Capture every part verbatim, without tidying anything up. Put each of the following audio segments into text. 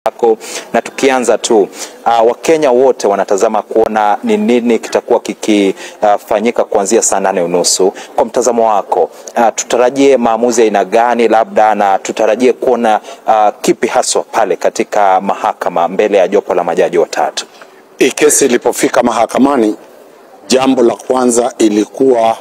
Ako, na tukianza tu uh, Wakenya wote wanatazama kuona ni nini kitakuwa kikifanyika uh, kuanzia saa nane unusu. Kwa mtazamo wako, uh, tutarajie maamuzi aina gani labda, na tutarajie kuona uh, kipi haswa pale katika mahakama mbele ya jopo la majaji watatu? Hii kesi ilipofika mahakamani, jambo la kwanza ilikuwa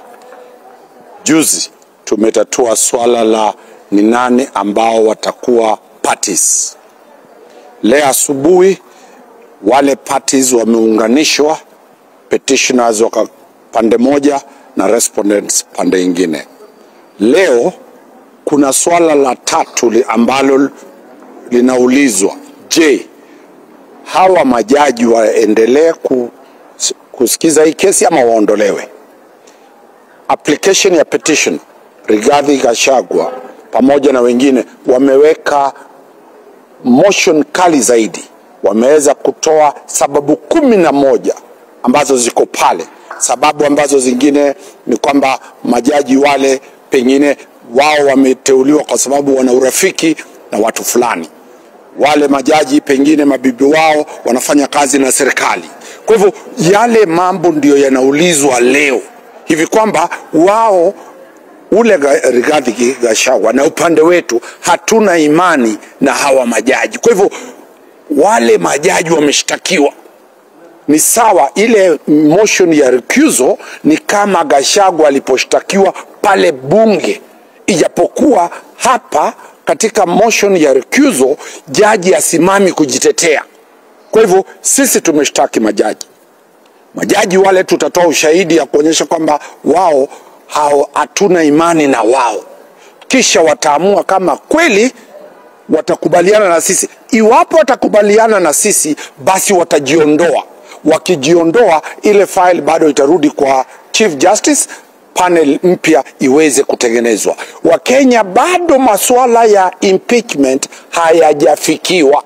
juzi tumetatua swala la ni nani ambao watakuwa parties. Leo asubuhi wale parties wameunganishwa, petitioners waka pande moja na respondents pande ingine. Leo kuna swala la tatu ambalo linaulizwa, je, hawa majaji waendelee kusikiza hii kesi ama waondolewe? Application ya petition Rigathi Gachagua pamoja na wengine wameweka motion kali zaidi. Wameweza kutoa sababu kumi na moja ambazo ziko pale. Sababu ambazo zingine ni kwamba majaji wale pengine wao wameteuliwa kwa sababu wana urafiki na watu fulani. Wale majaji pengine mabibi wao wanafanya kazi na serikali. Kwa hivyo yale mambo ndio yanaulizwa leo. Hivi kwamba wao ule Rigathi Gachagua na upande wetu hatuna imani na hawa majaji. Kwa hivyo wale majaji wameshtakiwa. Ni sawa, ile motion ya recusal ni kama Gachagua aliposhtakiwa pale bunge, ijapokuwa hapa katika motion ya recusal jaji asimami kujitetea. Kwa hivyo sisi tumeshtaki majaji. Majaji wale tutatoa ushahidi ya kuonyesha kwamba wao hao hatuna imani na wao. Kisha wataamua kama kweli watakubaliana na sisi. Iwapo watakubaliana na sisi, basi watajiondoa. Wakijiondoa, ile file bado itarudi kwa Chief Justice, panel mpya iweze kutengenezwa. Wakenya bado masuala ya impeachment hayajafikiwa.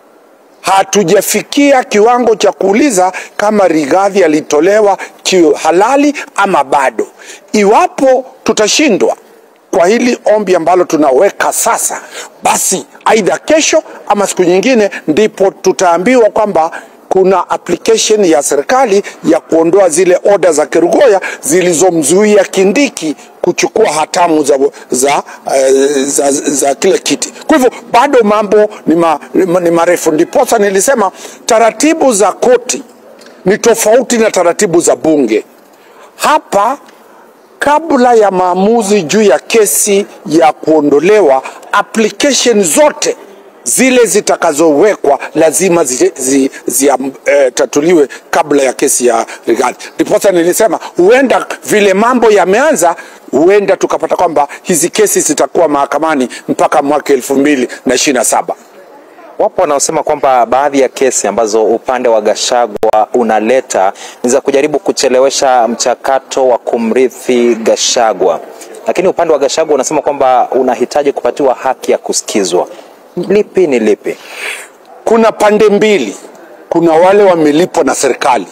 Hatujafikia kiwango cha kuuliza kama Rigathi alitolewa halali ama bado. Iwapo tutashindwa kwa hili ombi ambalo tunaweka sasa, basi aidha kesho ama siku nyingine ndipo tutaambiwa kwamba kuna application ya serikali ya kuondoa zile order za Kerugoya zilizomzuia Kindiki kuchukua hatamu za, za, za, za, za kile kiti. Kwa hivyo bado mambo ni, ma, ni marefu. Ndiposa nilisema taratibu za koti ni tofauti na taratibu za bunge. Hapa kabla ya maamuzi juu ya kesi ya kuondolewa, application zote zile zitakazowekwa lazima zi, zi, zi, e, tatuliwe kabla ya kesi ya Rigathi. Ndiposa nilisema huenda vile mambo yameanza, huenda tukapata kwamba hizi kesi zitakuwa mahakamani mpaka mwaka elfu mbili na ishirini na saba. Wapo wanaosema kwamba baadhi ya kesi ambazo upande wa Gachagua unaleta ni za kujaribu kuchelewesha mchakato wa kumrithi Gachagua, lakini upande wa Gachagua unasema kwamba unahitaji kupatiwa haki ya kusikizwa. Lipi ni lipi? Kuna pande mbili. Kuna wale wamelipwa na serikali.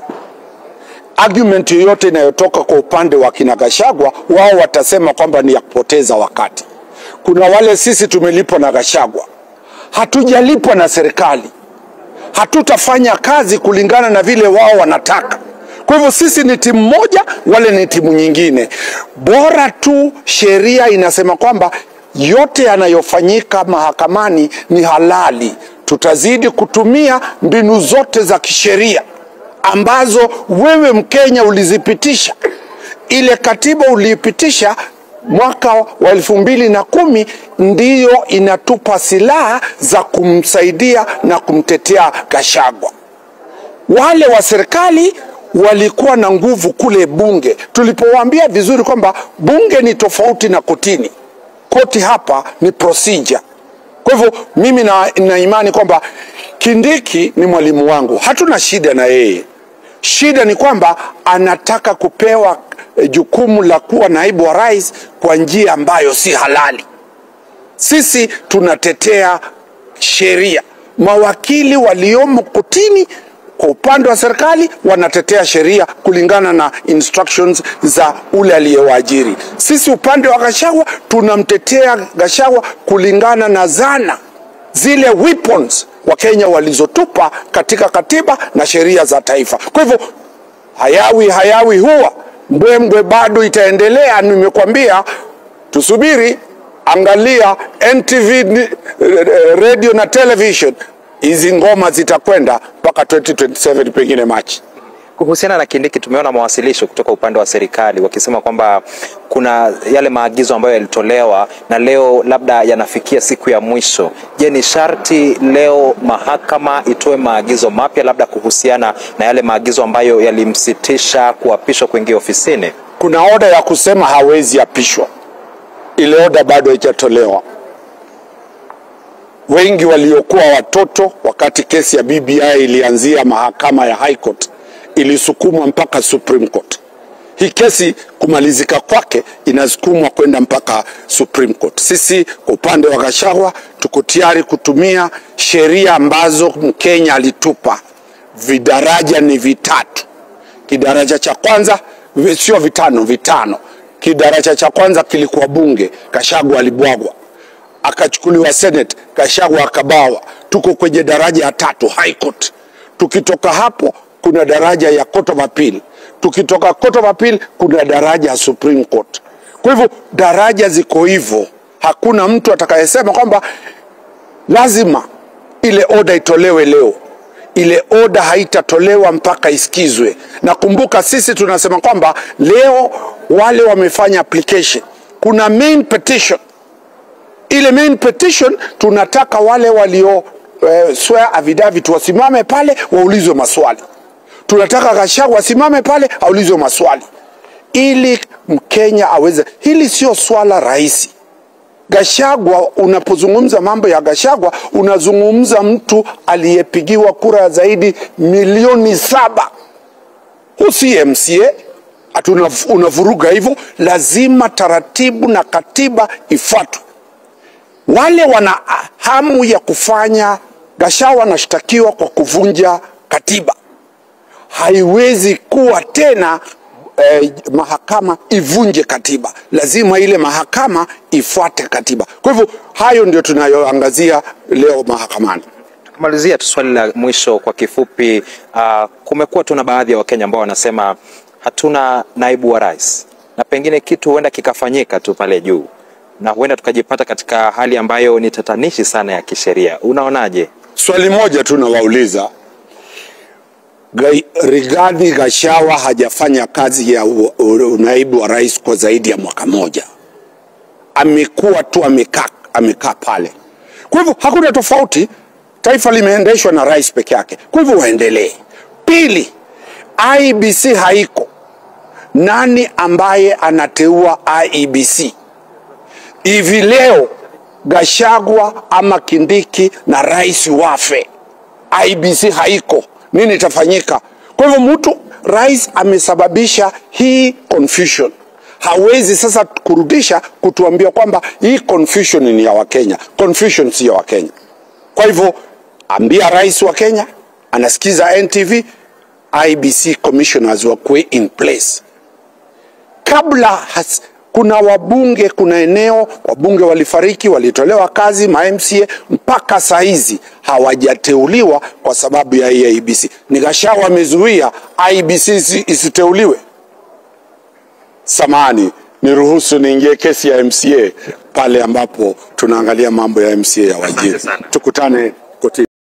Argument yoyote inayotoka kwa upande wa kina Gachagua, wao watasema kwamba ni ya kupoteza wakati. Kuna wale sisi tumelipwa na Gachagua, hatujalipwa na serikali, hatutafanya kazi kulingana na vile wao wanataka. Kwa hivyo sisi ni timu moja, wale ni timu nyingine. Bora tu sheria inasema kwamba yote yanayofanyika mahakamani ni halali. Tutazidi kutumia mbinu zote za kisheria ambazo wewe Mkenya ulizipitisha. Ile katiba uliipitisha mwaka wa elfu mbili na kumi ndiyo inatupa silaha za kumsaidia na kumtetea Gachagua. Wale wa serikali walikuwa na nguvu kule bunge. Tulipowaambia vizuri kwamba bunge ni tofauti na kotini. Koti hapa ni procedure. Kwa hivyo mimi na, na imani kwamba Kindiki ni mwalimu wangu. Hatuna shida na yeye. Shida ni kwamba anataka kupewa jukumu la kuwa naibu wa rais kwa njia ambayo si halali. Sisi tunatetea sheria. Mawakili waliomo kotini kwa upande wa serikali wanatetea sheria kulingana na instructions za ule aliyewaajiri. Sisi upande wa Gachagua tunamtetea Gachagua kulingana na zana zile weapons Wakenya walizotupa katika katiba na sheria za taifa. Kwa hivyo hayawi hayawi huwa mbwembwe bado itaendelea. Nimekwambia tusubiri, angalia N T V, radio na television, hizi ngoma zitakwenda mpaka twenty twenty-seven pengine Machi. Kuhusiana na Kindiki, tumeona mawasilisho kutoka upande wa serikali wakisema kwamba kuna yale maagizo ambayo yalitolewa na leo labda yanafikia siku ya mwisho. Je, ni sharti leo mahakama itoe maagizo mapya labda kuhusiana na yale maagizo ambayo yalimsitisha kuapishwa kuingia ofisini? Kuna oda ya kusema hawezi apishwa. Ile oda bado haijatolewa. Wengi waliokuwa watoto wakati kesi ya B B I ilianzia mahakama ya High Court, ilisukumwa mpaka Supreme Court. Hii kesi kumalizika kwake inasukumwa kwenda mpaka Supreme Court. Sisi kwa upande wa Gachagua tuko tayari kutumia sheria ambazo Mkenya alitupa. Vidaraja ni vitatu. Kidaraja cha kwanza, sio vitano, vitano. Kidaraja cha kwanza kilikuwa bunge, Gachagua alibwagwa. Akachukuliwa Senate, Gachagua akabawa. Tuko kwenye daraja ya tatu, High Court. Tukitoka hapo kuna daraja ya Court of Appeal. Tukitoka Court of Appeal kuna daraja ya Supreme Court. Kwa hivyo daraja ziko hivyo. Hakuna mtu atakayesema kwamba lazima ile oda itolewe leo. Ile oda haitatolewa mpaka isikizwe. Na kumbuka sisi tunasema kwamba leo wale wamefanya application, kuna main petition. Ile main petition tunataka wale walio uh, swear affidavit wasimame pale waulizwe maswali. Tunataka Gachagua wasimame pale aulizwe maswali ili Mkenya aweze. Hili sio swala rahisi. Gachagua, unapozungumza mambo ya Gachagua unazungumza mtu aliyepigiwa kura zaidi milioni saba. Usi M C A atuna unavuruga hivyo. Lazima taratibu na katiba ifuatwe. Wale wana hamu ya kufanya, Gachagua anashtakiwa kwa kuvunja katiba. Haiwezi kuwa tena eh, mahakama ivunje katiba. Lazima ile mahakama ifuate katiba. Kwa hivyo hayo ndio tunayoangazia leo mahakamani. Tukimalizia tu swali la mwisho kwa kifupi, uh, kumekuwa tuna baadhi ya Wakenya ambao wanasema hatuna naibu wa rais, na pengine kitu huenda kikafanyika tu pale juu na huenda tukajipata katika hali ambayo ni tatanishi sana ya kisheria. Unaonaje? Swali moja tu nawauliza. Rigathi Gachagua hajafanya kazi ya naibu wa rais kwa zaidi ya mwaka moja. Amekuwa tu amekaa amekaa pale. Kwa hivyo hakuna tofauti, taifa limeendeshwa na rais peke yake. Kwa hivyo waendelee. Pili, I E B C haiko. Nani ambaye anateua I E B C? Hivi leo Gachagua ama Kindiki na rais wafe, I E B C haiko, nini itafanyika? Kwa hivyo mtu rais amesababisha hii confusion. Hawezi sasa kurudisha kutuambia kwamba hii confusion ni ya Wakenya. Confusion si ya Wakenya. Kwa hivyo ambia rais wa Kenya, anasikiza N T V, I E B C commissioners wakwe in place. Kabla has, kuna wabunge, kuna eneo wabunge walifariki, walitolewa kazi, ma M C A mpaka saizi hawajateuliwa kwa sababu ya I E B C. Ni Gachagua amezuia I E B C isiteuliwe. Samani, niruhusu niingie kesi ya M C A pale ambapo tunaangalia mambo ya M C A ya Wajir. Tukutane kotini.